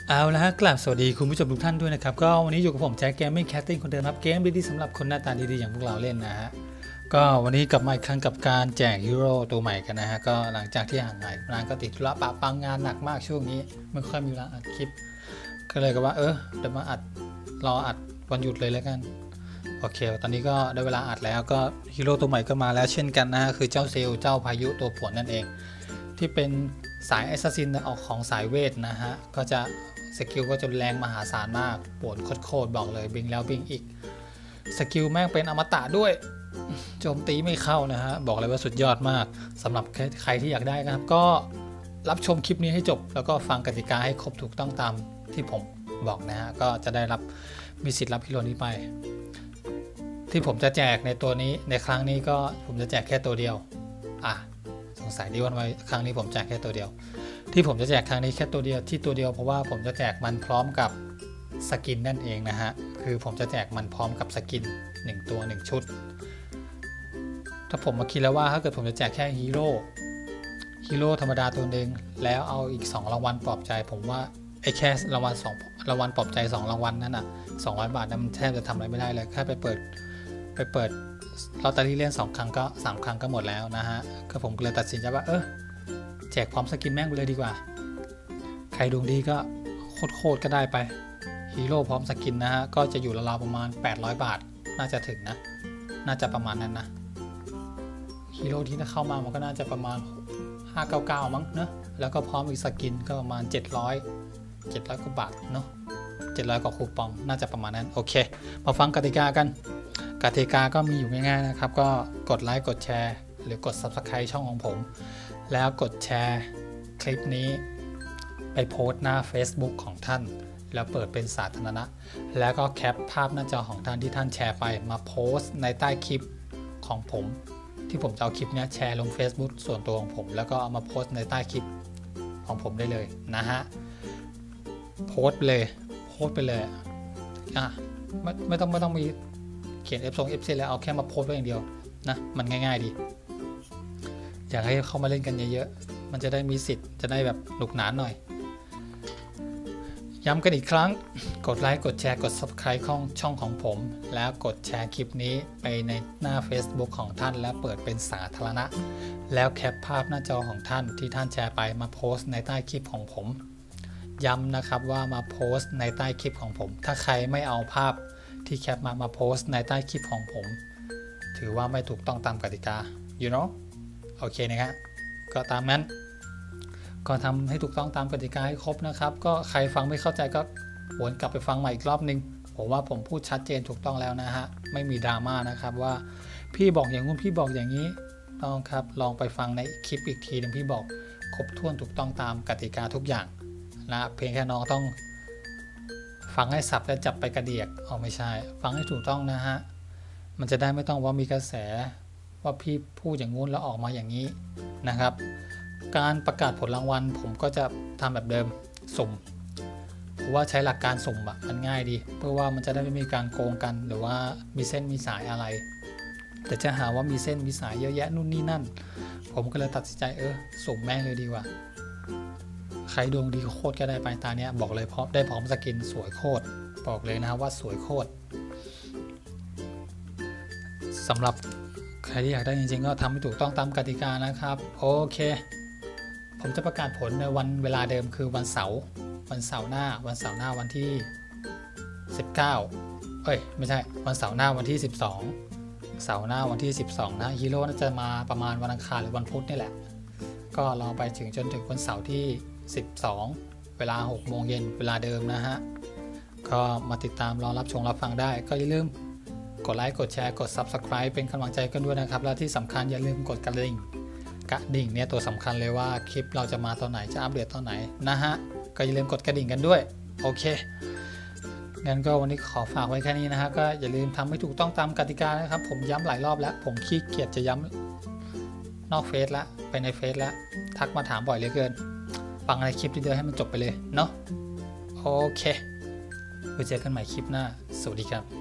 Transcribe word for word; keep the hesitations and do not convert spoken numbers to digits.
เอาละฮะกลับสวัสดีคุณผู้ชมทุกท่านด้วยนะครับก็วันนี้อยู่กับผมแจ็คเกมมิ่งแคสติ้งคนเดิมครับเกมดีๆสำหรับคนหน้าตาดีๆอย่างพวกเราเล่นนะฮะก็วันนี้กลับมาอีกครั้งกับการแจกฮีโร่ตัวใหม่กันนะฮะก็หลังจากที่ห่างหายนานก็ติดธุระปะปังงานหนักมากช่วงนี้ไม่ค่อยมีเวลาอัดคลิปก็เลยก็ว่าเออเดี๋ยวมาอัดรออัดวันหยุดเลยแล้วกันโอเคตอนนี้ก็ได้เวลาอัดแล้วก็ฮีโร่ตัวใหม่ก็มาแล้วเช่นกันนะฮะคือเจ้าเซลเจ้าพายุตัวผวนนั่นเองที่เป็นสายแอสซัสซินออกของสายเวทนะฮะก็จะสกิลก็จะแรงมหาศาลมากปวดโคตรบอกเลยบิงแล้วบิงอีกสกิลแม่งเป็นอมตะด้วยโจมตีไม่เข้านะฮะบอกเลยว่าสุดยอดมากสำหรับใครที่อยากได้นะครับก็รับชมคลิปนี้ให้จบแล้วก็ฟังกติกาให้ครบถูกต้องตามที่ผมบอกนะฮะก็จะได้รับมีสิทธิ์รับฮีโร่นี้ไปที่ผมจะแจกในตัวนี้ในครั้งนี้ก็ผมจะแจกแค่ตัวเดียวอ่ะสงสัยดีวันไว้ครั้งนี้ผมแจกแค่ตัวเดียวที่ผมจะแจกครั้งนี้แค่ตัวเดียวที่ตัวเดียวเพราะว่าผมจะแจกมันพร้อมกับสกินนั่นเองนะฮะคือผมจะแจกมันพร้อมกับสกินหนึ่งตัวหนึ่งชุดถ้าผมมาคิดแล้วว่าถ้าเกิดผมจะแจกแค่ฮีโร่ฮีโร่ธรรมดาตัวหนึ่งแล้วเอาอีกสองรางวัลปลอบใจผมว่าไอ้แค่รางวัลสองรางวัลปลอบใจสองรางวัลนั้นอ่ะสองร้อยบาทนั้นมันแทบจะทำอะไรไม่ได้เลยแค่ไปเปิดไปเปิดลอตเตอรี่เล่นสองครั้งก็สามครั้งก็หมดแล้วนะฮะก็ผมเลยตัดสินใจว่าเออแจกพร้อมสกินแม่งไปเลยดีกว่าใครดวงดีก็โคตรๆก็ได้ไปฮีโร่พร้อมสกินนะฮะก็จะอยู่ราวๆประมาณแปดร้อยบาทน่าจะถึงนะน่าจะประมาณนั้นนะฮีโร่ที่เข้ามามันก็น่าจะประมาณห้าร้อยเก้าสิบเก้ามั้งเนอะแล้วก็พร้อมอีกสกินก็ประมาณเจ็ดร้อย เจ็ดร้อยกว่าบาทเนาะเจ็ดร้อยกว่าคูปองน่าจะประมาณนั้นโอเคมาฟังกติกากันกติกาก็มีอยู่ง่ายๆนะครับก็กดไลค์กดแชร์หรือกด ซับสไครบ์ ช่องของผมแล้วกดแชร์คลิปนี้ไปโพสต์หน้า เฟซบุ๊ก ของท่านแล้วเปิดเป็นสาธารณะแล้วก็แคปภาพหน้าจอของท่านที่ท่านแชร์ไปมาโพสต์ในใต้คลิปของผมที่ผมจะเอาคลิปนี้แชร์ลง เฟซบุ๊ก ส่วนตัวของผมแล้วก็เอามาโพสต์ในใต้คลิปของผมได้เลยนะฮะโพสต์เลยโพสต์ไปเลยอ่ะไม่ไม่ต้องไม่ต้องมีเขียน F ทรง F ซี แล้วเอาแค่มาโพสต์ไว้อย่างเดียวนะมันง่ายๆดีอยากให้เข้ามาเล่นกันเยอะๆมันจะได้มีสิทธิ์จะได้แบบหนุกหนานหน่อยย้ำกันอีกครั้งกดไลค์กดแชร์กด ซับสไครบ์ ช่องช่องของผมแล้วกดแชร์คลิปนี้ไปในหน้า เฟซบุ๊ก ของท่านแล้วเปิดเป็นสาธารณะแล้วแคปภาพหน้าจอของท่านที่ท่านแชร์ไปมาโพสต์ในใต้คลิปของผมย้ำนะครับว่ามาโพสต์ในใต้คลิปของผมถ้าใครไม่เอาภาพที่แคปมามาโพสต์ในใต้คลิปของผมถือว่าไม่ถูกต้องตามกติกา you know โอเคนะครับก็ตามนั้นก็ทำให้ถูกต้องตามกติกาให้ครบนะครับก็ใครฟังไม่เข้าใจก็วนกลับไปฟังใหม่อีกรอบนึงผมว่าผมพูดชัดเจนถูกต้องแล้วนะฮะไม่มีดราม่านะครับว่าพี่บอกอย่างงู้นพี่บอกอย่างนี้ต้องครับลองไปฟังในคลิปอีกทีนึงพี่บอกครบถ้วนถูกต้องตามกติกาทุกอย่างนะเพียงแค่น้องต้องฟังให้สับและจับไปกระเดียกอ๋อไม่ใช่ฟังให้ถูกต้องนะฮะมันจะได้ไม่ต้องว่ามีกระแสว่าพี่พูดอย่างงู้นแล้วออกมาอย่างนี้นะครับการประกาศผลรางวัลผมก็จะทำแบบเดิมสุ่มเพราะว่าใช้หลักการสุ่มอะมันง่ายดีเพื่อว่ามันจะได้ไม่มีการโกงกันหรือว่ามีเส้นมีสายอะไรแต่จะหาว่ามีเส้นมีสายเยอะแยะนู่นนี่นั่นผมก็เลยตัดสินใจเออสุ่มแม่งเลยดีกว่าใครดวงดีโคตรก็ได้ไปตาเนี้ยบอกเลยเพราะได้พร้อมสกินสวยโคตรบอกเลยนะว่าสวยโคตรสำหรับใครที่อยากได้จริงๆก็ทำให้ถูกต้องตามกติกานะครับโอเคผมจะประกาศผลในวันเวลาเดิมคือวันเสาร์วันเสาร์หน้าวันเสาร์หน้าวันที่สิบเก้าเอ้ยไม่ใช่วันเสาร์หน้าวันที่สิบสองเสาร์หน้าวันที่สิบสองนะฮีโร่น่าจะมาประมาณวันอังคารหรือวันพุธนี่แหละก็รอไปถึงจนถึงวันเสาร์ที่สิบสองเวลาหกโมงเย็นเวลาเดิมนะฮะก็มาติดตามรอรับชมรับฟังได้ก็อย่าลืมกดไลค์กดแชร์กด ซับสไครบ์ เป็นกำลังใจกันด้วยนะครับและที่สำคัญอย่าลืมกดกระดิ่งกระดิ่งเนี่ยตัวสำคัญเลยว่าคลิปเราจะมาตอนไหนจะอัปเดตตอนไหนนะฮะก็อย่าลืมกดกระดิ่งกันด้วยโอเคงั้นก็วันนี้ขอฝากไว้แค่นี้นะฮะก็อย่าลืมทำให้ถูกต้องตามกติกานะครับผมย้ำหลายรอบแล้วผมขี้เกียจจะย้ำนอกเฟซแล้วไปในเฟซแล้วทักมาถามบ่อยเหลือเกินฟังในคลิปทีเดียวให้มันจบไปเลยเนาะโอเคไว้เจอกันใหม่คลิปหน้าสวัสดีครับ